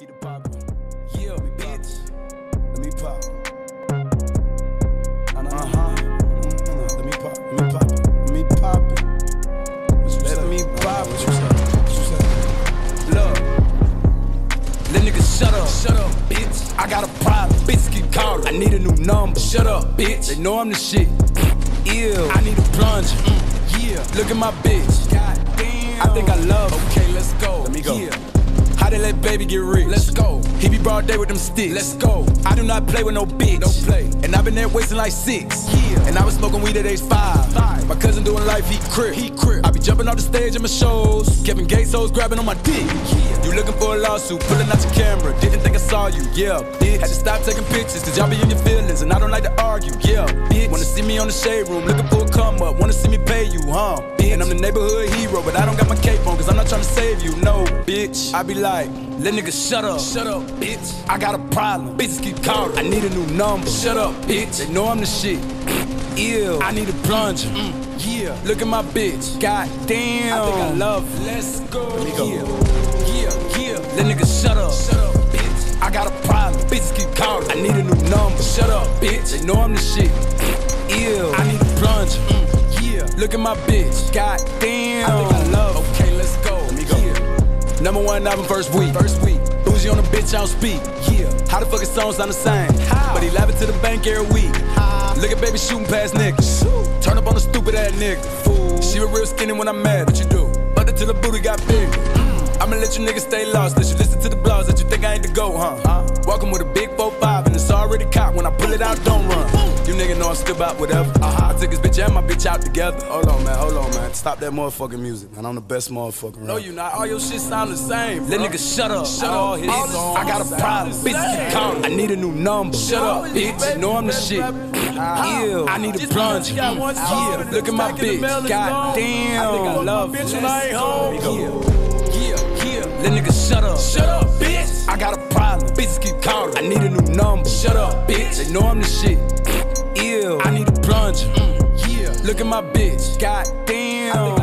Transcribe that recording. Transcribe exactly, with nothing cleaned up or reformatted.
keep it poppin'. Yeah, bitch. Let me pop. Uh-huh. Mm-hmm. Let me pop. Let me pop it. Let me pop it. What you Let say? me pop it. What you say? What you say? Look. Let niggas shut up. Shut up, bitch. I got a problem. Bitch keep calling. I need a new number. Shut up, bitch. They know I'm the shit. Ew. I need a plunger. Mm. Yeah. Look at my bitch. God damn. I think I love her. Okay, let's go. Let me go. Yeah. How they let baby get rich? Let's go. He be broad day with them sticks. Let's go. I do not play with no bitch. Don't play. And I've been there wasting like six. Yeah. And I was smoking weed at age five. Five. My cousin doing life, he crip. He crip. I be jumping off the stage at my shows. Kevin Gates hoes grabbing on my dick. Yeah. You looking for a lawsuit, pulling out your camera. Didn't think I saw you. Yeah, bitch. Had to stop taking pictures, cause y'all be in your feelings. And I don't like to argue. Yeah, bitch. Wanna see me on the shade room, looking for a come up. Wanna see me pay you, huh? Bitch. And I'm the neighborhood hero, but I don't got my cape on, cause I'm not trying to save you. No, bitch. I be like, let niggas shut up. Shut up, bitch. I got a problem. Bitches keep calling. I need a new number. Shut up, bitch. They know I'm the shit. Ew. I need a plunger. Mm. Yeah. Look at my bitch. God damn. I think I love her. Let's go. Let me go. Yeah. Yeah. Yeah. Let niggas shut up. Shut up, bitch. I got a problem. Bitches keep calling. I need a new number. Shut up, bitch. They know I'm the shit. Ew. I need a plunger. Mm. Yeah. Look at my bitch. God damn. I think I love her. Okay, let's go. Let me go. Yeah. Number one album first week. First week. Bougie on the bitch, I don't speak. Yeah. How the fuck his songs sound the same? How? But he laughing to the bank every week. How? Look at baby shooting past niggas. Shoot. Turn up on the stupid ass nigga. Fool. She was real skinny when I'm mad. What you do? But until the booty got big. Mm. I'ma let you niggas stay lost. Let you listen to the blogs that you think I ain't the go, huh? Uh. Walking with a big four five and it's already cocked. When I pull it out, don't run. You niggas know I'm still about whatever. Uh-huh. I took his bitch and my bitch out together. Hold on, man. Hold on, man. Stop that motherfucking music, man. I'm the best motherfucker around. No, you not. All your shit sound the same, bro. Let niggas shut up. Shut all up. His all songs. I got a problem. Bitch keep calling. I need a new number. Shut up, bitch. You know I'm the shit. Ew. I need a plunger. Mm. Yeah. Look at my bitch. God damn. I think I love bitch when I ain't home. Yeah. Yeah. Yeah. Let niggas shut up. Shut up, bitch. I got a problem. Bitches keep calling. I need a new number. Shut up, bitch. They know I'm the shit. Ew. I need a plunger. Mm. Yeah. Look at my bitch. God damn.